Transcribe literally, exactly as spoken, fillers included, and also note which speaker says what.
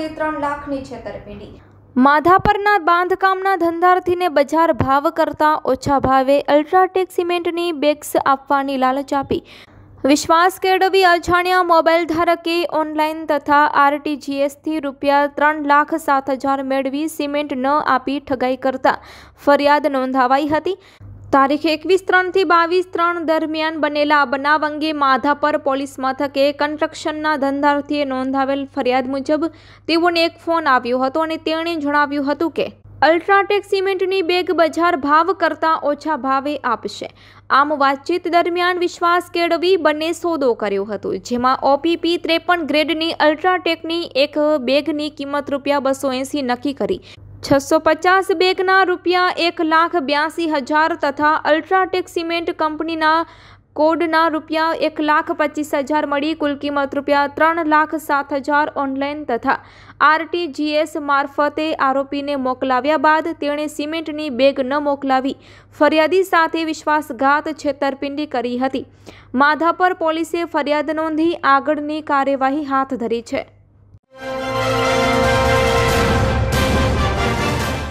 Speaker 1: સાથે ત્રણ લાખની છેતરપિંડી। માધાપરના બાંધકામના ધંધાર્થીને બજાર ભાવ કરતાં ઓછા ભાવે અલ્ટ્રાટેક સિમેન્ટની બેગ્સ આપવાની લાલચ આપી વિશ્વાસ કેળવી અજાણ્યા મોબાઈલ ધારકે ઓનલાઈન તથા આરટીજીએસથી રૂપિયા ત્રણ લાખ સાત હજાર મેળવી સિમેન્ટ ન આપી ઠગાઈ કરતા ફરિયાદ નોંધાવાઈ હતી। તારીખ એકવીસ ત્રણથી બાવીસ ત્રણ દરમિયાન બનેલા આ બનાવ અંગે માધાપર પોલીસ મથકે કન્સ્ટ્રક્શનના ધંધાર્થીએ નોંધાવેલ ફરિયાદ મુજબ તેઓને એક ફોન આવ્યો હતો અને તેણે જણાવ્યું હતું કે અલ્ટ્રાટેક સિમેન્ટની બેગ બજાર ભાવ કરતાં ઓછા ભાવે આપશે। આમ વાતચીત દરમિયાન વિશ્વાસ કેળવી બંને સોદો કર્યો હતો, જેમાં ઓપીપી ત્રેપન ગ્રેડની અલ્ટ્રાટેકની એક બેગની કિંમત રૂપિયા બસો એંસી નક્કી કરી છસો પચાસ બેગના રૂપિયા એક લાખ બ્યાસી હજાર તથા અલ્ટ્રાટેક સિમેન્ટ કંપનીના કોડના રૂપિયા એક લાખ પચીસ હજાર મળી કુલ કિંમત રૂપિયા ત્રણ લાખ સાત હજાર ઓનલાઈન તથા આરટીજીએસ મારફતે આરોપીને મોકલાવ્યા બાદ તેણે સિમેન્ટની બેગ ન મોકલાવી ફરિયાદી સાથે વિશ્વાસઘાત છેતરપિંડી કરી હતી। માધાપર પોલીસે ફરિયાદ નોંધી આગળની કાર્યવાહી હાથ ધરી છે।